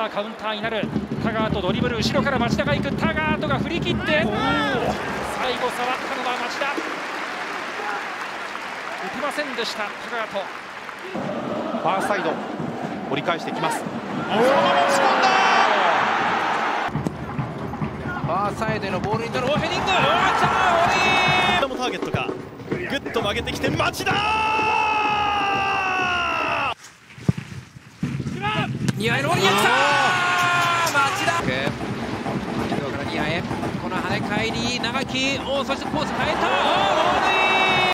さあカウンターになる。タガートドリブル、後ろから町田が行く。タガートが振り切って、最後触ったのは町田。打てませんでしたタガート。 ファーサイド折り返してきます。そのまま押し込んだ。 ファーサイドへのボールになる。ヘディング。 もターゲットか。ぐっと曲げてきて町田。 ニアへのボールにやった。町田。遠藤からニアへ。この跳ね返り長き。そしてコース変えた。